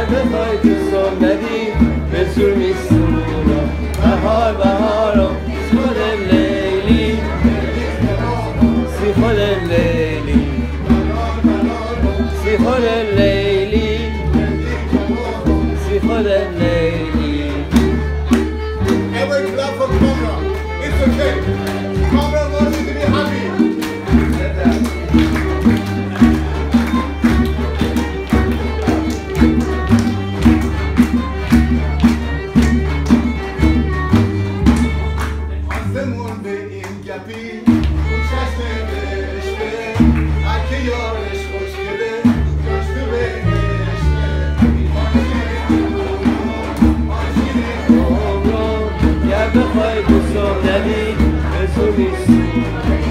بخوای تو سندی به زور میسونم بهار بهارم خود لیلی سی خود لیلی سی خود لیلی سی خود لیلی. Everybody clap for Kamra. It's okay. Kamra wants you to be happy. آسمون به این گپی اون چشم رشته هر که یارش خوشگله داشته بهشته گر بخوای دوستم ندی به زور میسونم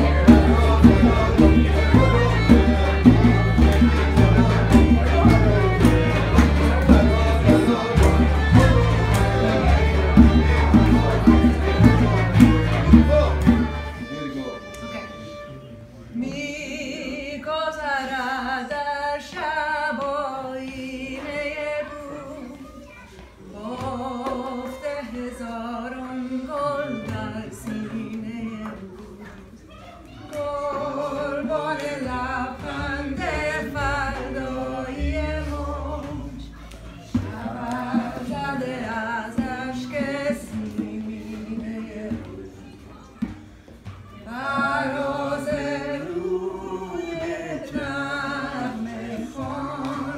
می‌گذرد در شب آیینه روز بافته هزاران گل در سینه روز قربان لبخند فردایی موج شود زده از اشک سیمینه روز فراز روی نغمه خوان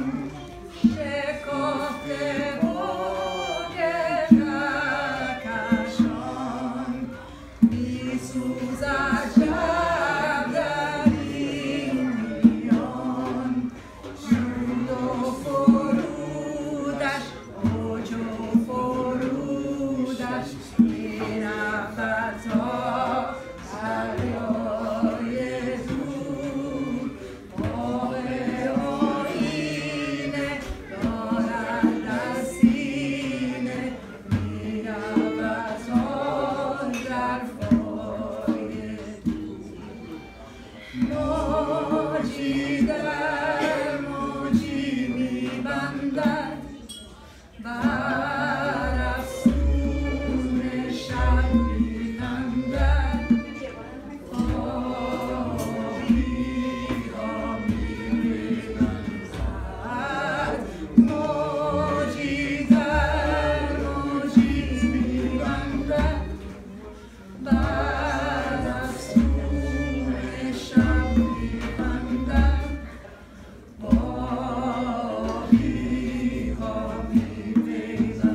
شکافته موج کهکشان می‌سوزد شب در این میان شور و فرودش اوج و فرودش می‌رود تا دریای دور آب آیینه دارد در سینه می‌رود تا ظرف‌های موجی در موجی می‌بندد بر افسون شب می‌خندد آبی آبی می‌رقصد موجی در موجی می‌بندد بر افسون شب می‌خندد آبی آبی می‌رقصد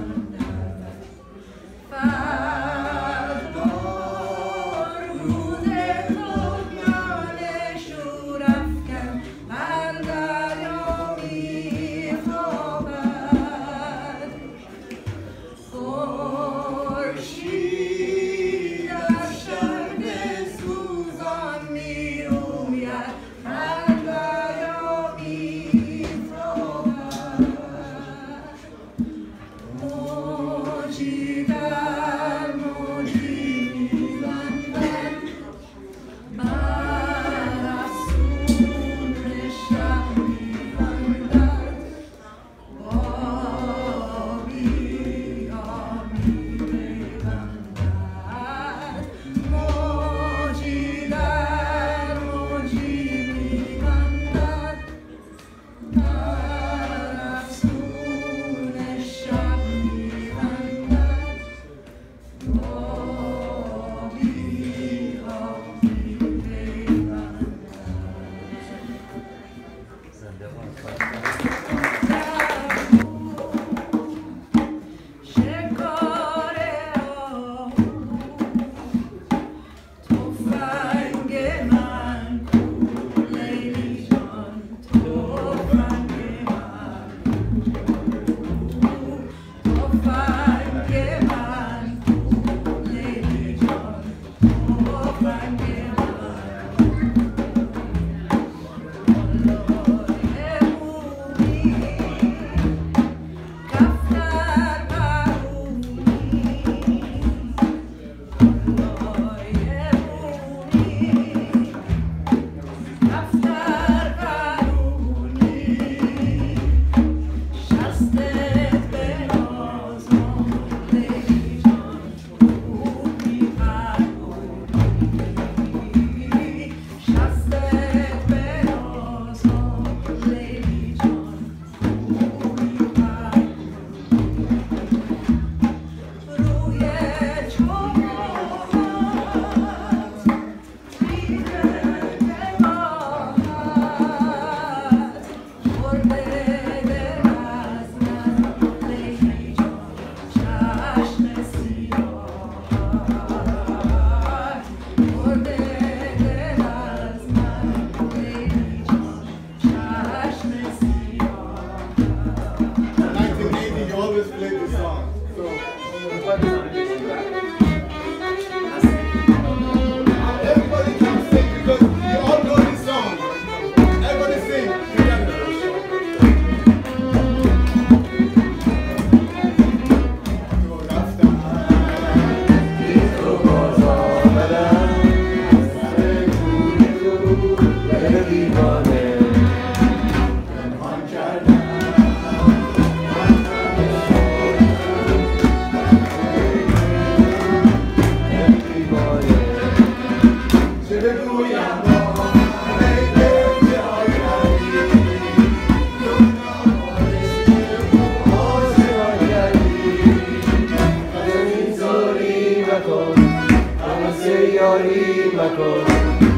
مکن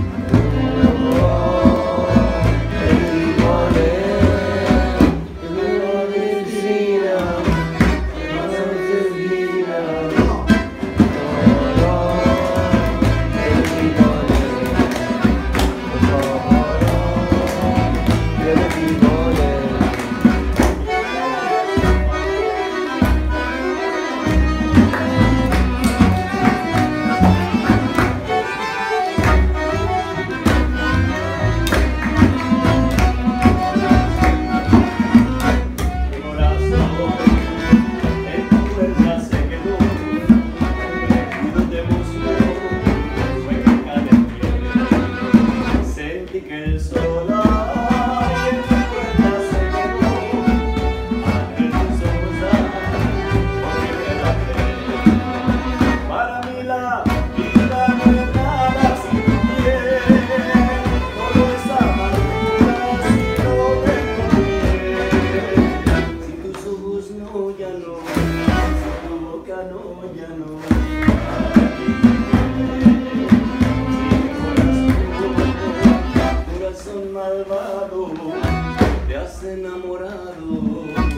te has enamorado.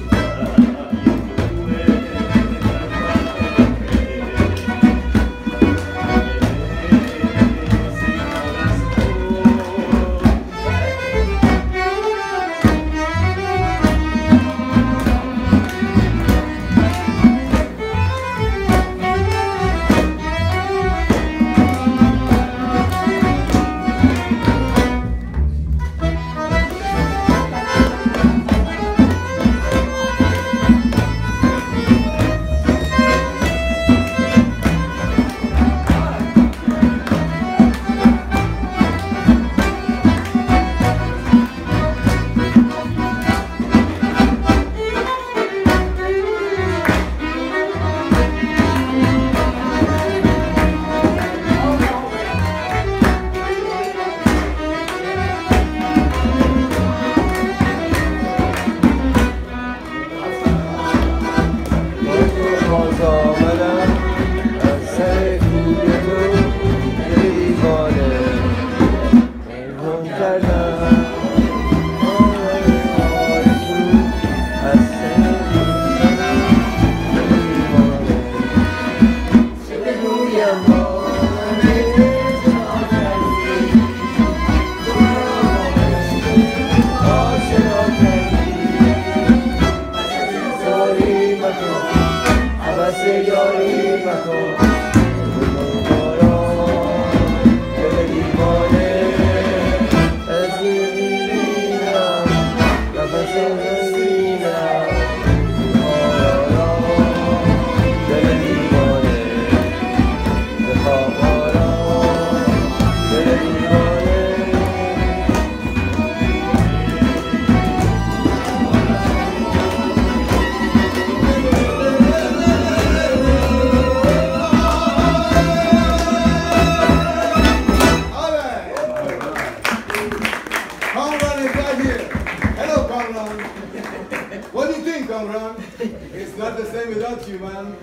It's not the same without you, man.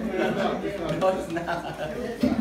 It's not.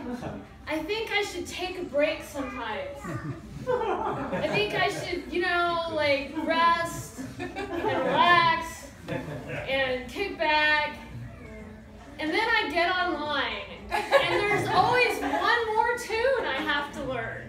I think I should take a break sometimes. I think I should, you know, like rest and relax and kick back. And then I get online, and there's always one more tune I have to learn.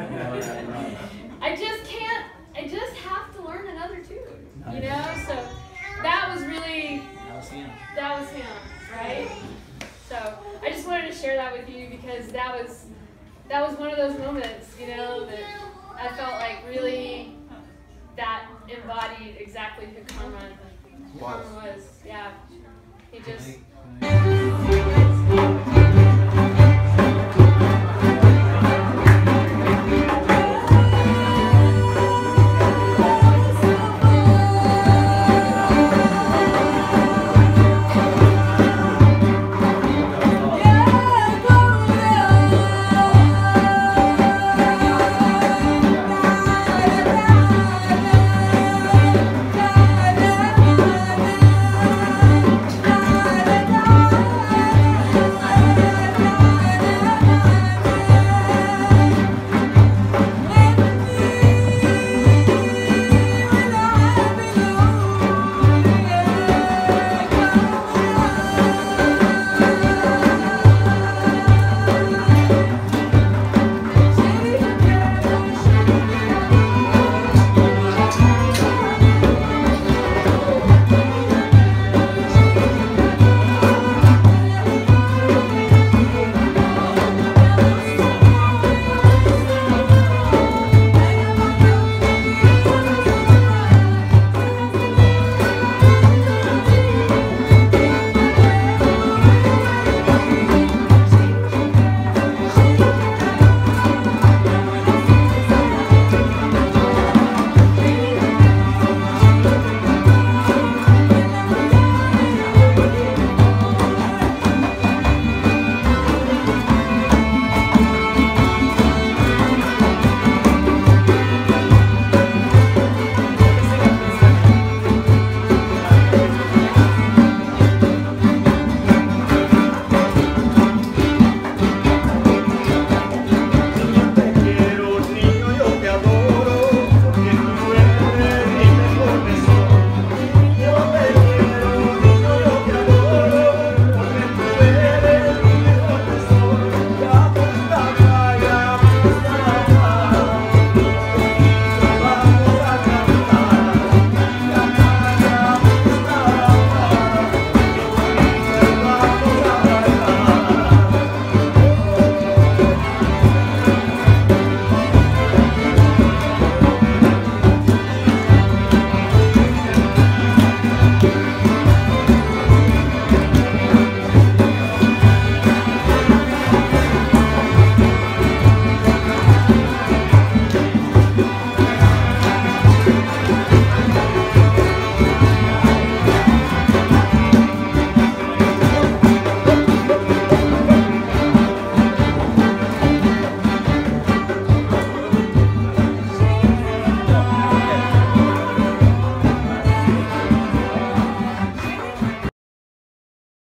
I just can't, I just have to learn another tune, you know? So that was really, that was him, right? So I just wanted to share that with you because that was one of those moments, you know, that I felt like really that embodied exactly who Carmen was. Yeah, he just.